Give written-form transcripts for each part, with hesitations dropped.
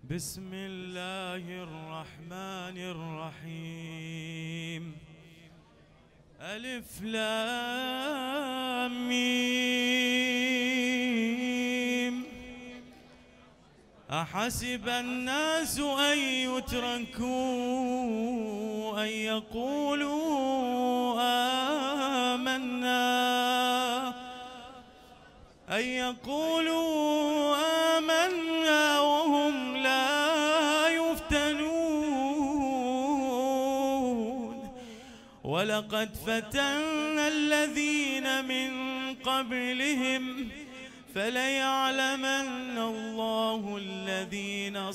بسم الله الرحمن الرحيم. ألف لام ميم. أحسب الناس أن يتركوا أن يقولوا آمنا وهم لا يفتنون. ولقد فتنا الذين من قبلهم فليعلمن الله الذين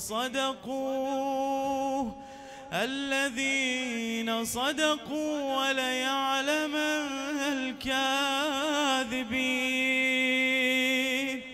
صدقوا وليعلمن الكاذبين.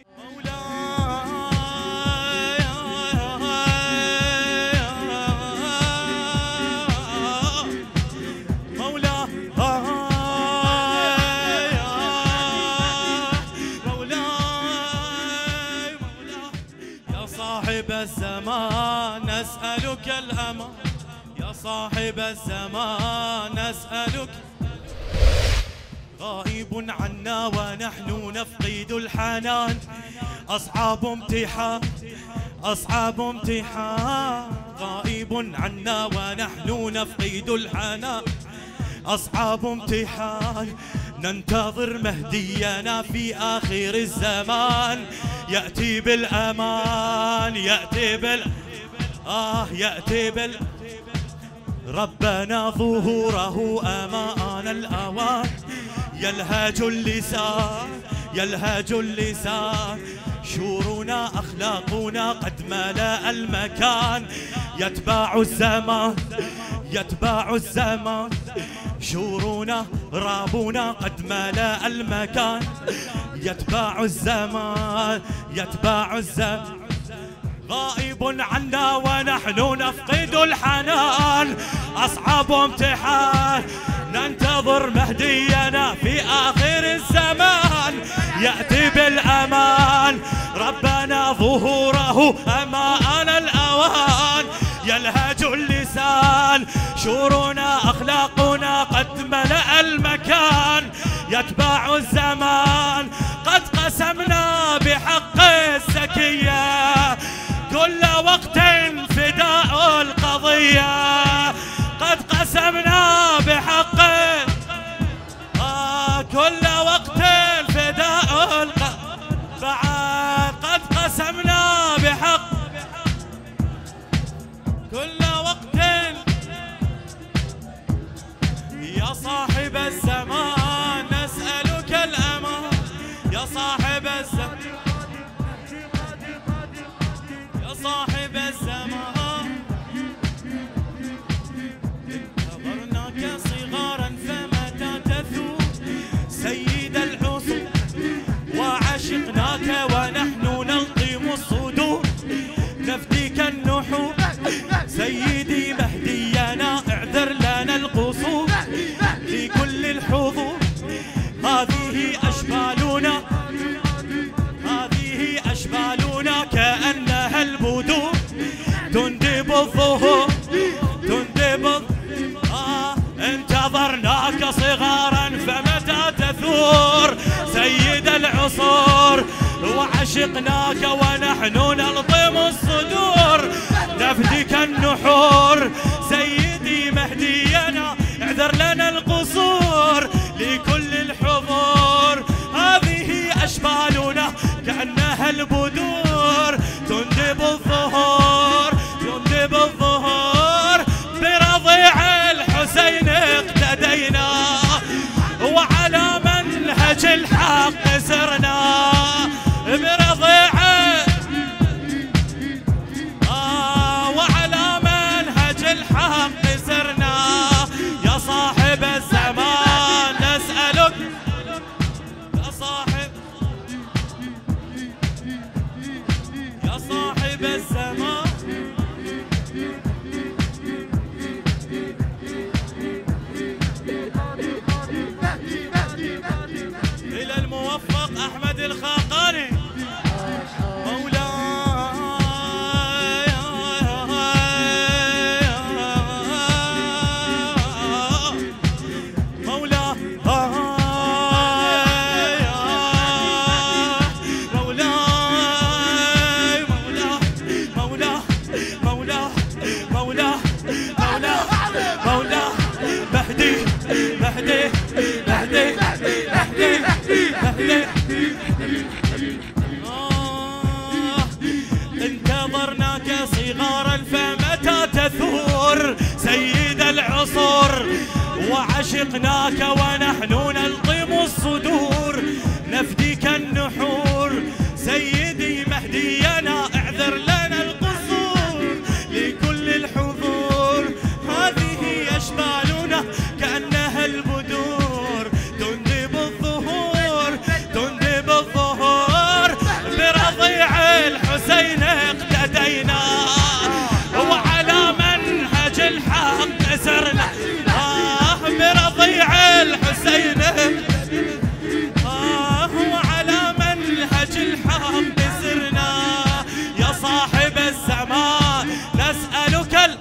صاحب الزمان نسألك الأمان، يا صاحب الزمان نسألك. غائب عنا ونحن نفقد الحنان، أصعب امتحان أصعب امتحان. غائب عنا ونحن نفقد الحنان، أصعب امتحان. ننتظر مهدينا في آخر الزمان، يأتي بالأمان يأتي ربنا ظهوره أمان الأوان. يلهج اللسان شورنا أخلاقنا قد ملأ المكان. يتبع الزمان شورنا رابنا قد ملأ المكان. يتبع الزمان غائب عنا ونحن نفقد الحنان، أصعب امتحان. ننتظر مهدينا في آخر الزمان، يأتي بالأمان ربنا ظهوره أمان الأوان. يلهج اللسان شورنا أخلاقنا قد ملأ المكان. يتبع الزمان قد قسمنا بحق الزكية، كل وقت فداء القضية. قد قسمنا بحق كل وقت فداء القضية. قد قسمنا بحق كل وقت. يا صاحب الزمان نسألك الأمان، يا صاحب الزمان يا صاحب الزمان. انتظرناك صغارا فمتى تثور سيد العصور، وعشقناك ونحن نلطم الصدور. نفديك النحور سيدي مهدينا، اعذر لنا القصور لكل الحضور. هذه أشبالنا كأنها البدور، تندب الظهور انتظرناك صغارا فمتى تثور سيد العصور، وعشقناك ونحن نلطم الصدور. نفديك النحور سيدي مهدينا، اعذر لنا القصور لكل الحضور. هذه أشبالنا كأنها البدور، تندب الظهور برضيع الحسين اقتدينا، وعلى منهج الحق سرنا. برضيع وعشقناك ونحن نلطم الصدور نفديك النحور سيدي مهدينا اعذر لنا القصور لكل الحضور هذه أشبالنا كأنها البدور تندب الظهور تندب الظهور برضيع الحسين اقتدينا وعلى منهج الحق سرنا برضيع الحسين وعلى منهج الحق سرنا يا صاحب الزمان نسألك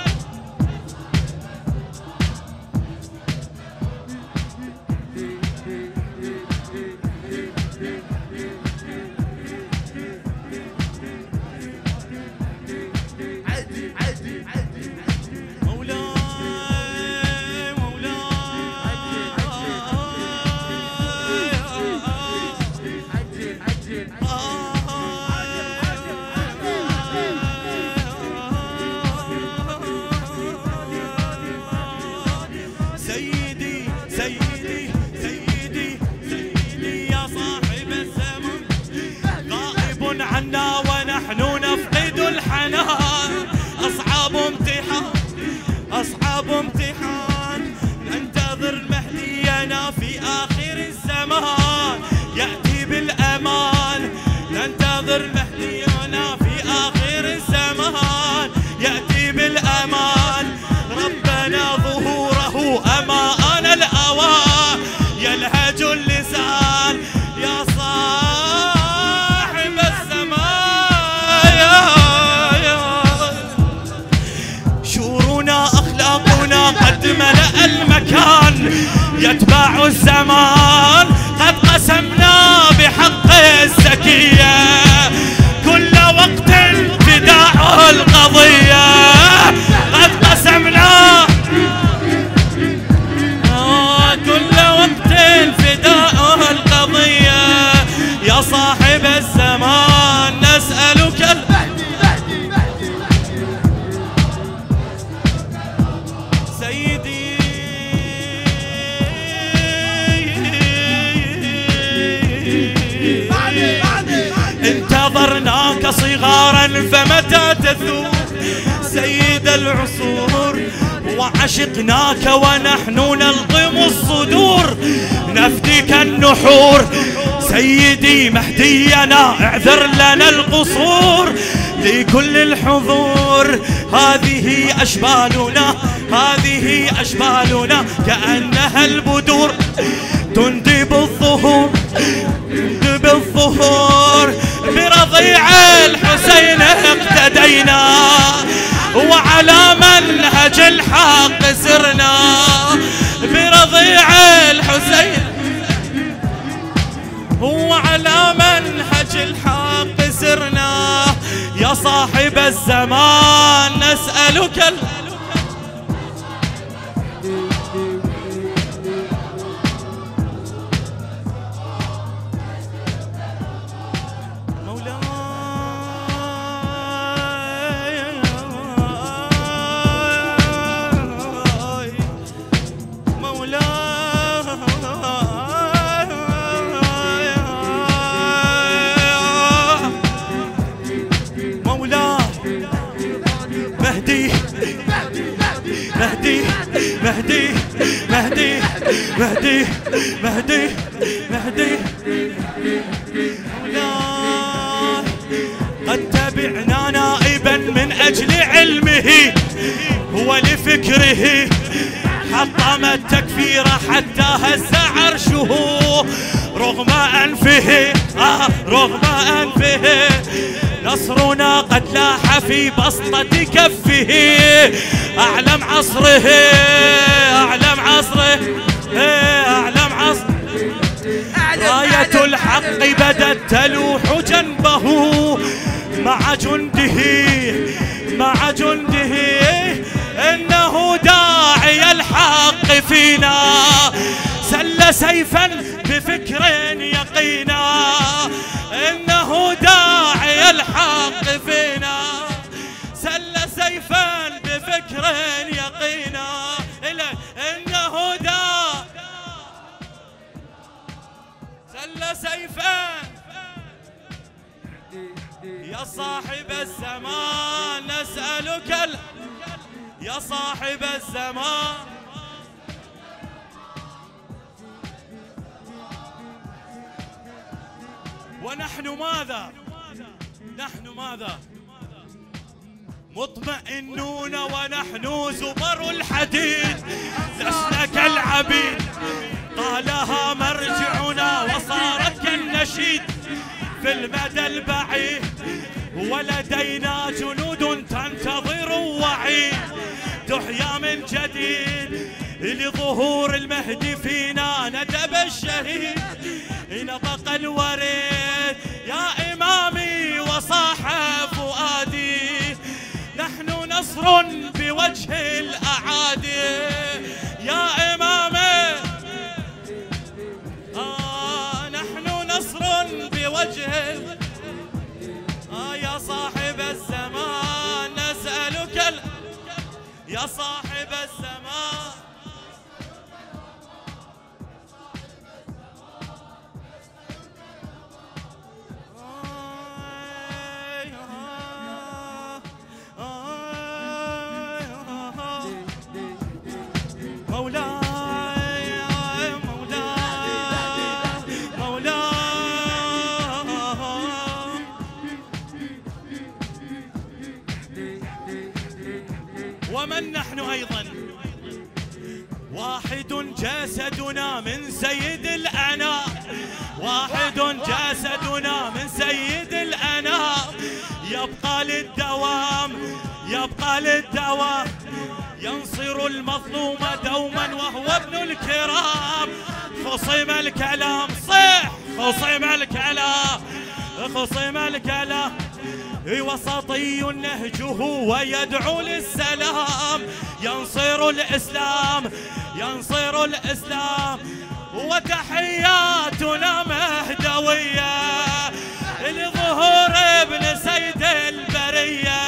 عنا ونحن نفقد الحنان أصعب امتحان أصعب امتحان ننتظر مهدينا في آخر الزمان يأتي بالأمان ننتظر مهدينا في آخر الزمان يأتي بالأمان ربنا ظهوره أمان الأوان يلهج اللسان يا قد ملأ المكان يتبع الزمان قد قسمنا بحق الزكية كل وقت فداء القضية قد قسمنا كل وقت فداء القضية يا صاحب الزمان نسألك انتظرناك صغارا فمتى تثور سيد العصور وعشقناك ونحن نلطم الصدور نفديك النحور سيدي مهدينا اعذر لنا القصور لكل الحضور هذه أشبالنا هذه أشبالنا كأنها البدور تندب الظهور تندب الظهور برضيع الحسين اقتدينا وعلى منهج الحق سرنا برضيع الحسين وعلى منهج الحق سرنا يا صاحب الزمان نسألك مهدي مهدي مهدي مهدي مهدي مهدي مهدي قد تبعنا نائبا من أجل علمه هو لفكره حطم التكفير حتى هز عرشه رغم أنفه رغم أنفه نصرنا قد لاح في بسطة كفه أعلم عصره أعلم عصره أعلم عصره راية الحق بدت تلوح جنبه مع جنده مع جنده إنه داعي الحق فينا سل سيفا بفكر يقينا إنه داعي الحق فينا سل سيفا بفكر يقينا إنه داعي صاحب الزمان نسألك يا صاحب الزمان. ونحن ماذا؟ نحن ماذا؟ مطمئنون ونحن زبر الحديد، لسنا كالعبيد طالها مرجعنا وصارت كالنشيد في المدى البعيد، ولدينا جنود تنتظر وعيد تحيا من جديد لظهور المهدي فينا ندب الشهيد. نطق الوريد يا إمامي وصاح فؤادي، نحن نصر بوجه الأعادي يا إمامي. نحن نصر بوجه يا صاحب الزمان نسألك يا صاحب الزمان. ومن نحن أيضا؟ واحد جسدنا من سيد الأنام، واحد جسدنا من سيد الأنام، يبقى للدوام يبقى للدوام، ينصر المظلوم دوما وهو ابن الكرام. خصم الكلام صح، خصم الكلام، خصم الكلام، وسطي نهجه ويدعو للسلام، ينصر الإسلام ينصر الإسلام. وتحياتنا مهدوية لظهور ابن سيد البرية،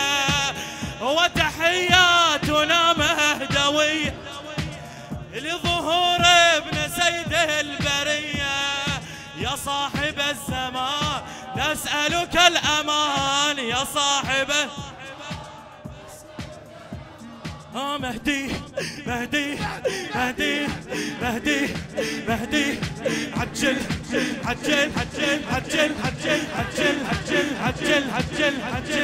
وتحياتنا مهدوية لظهور ابن سيد البرية يا صاحب الزمان نسألك الأمان يا صاحبه. مهدي مهدي مهدي مهدي مهدي، عجل عجل عجل عجل عجل عجل عجل عجل عجل عجل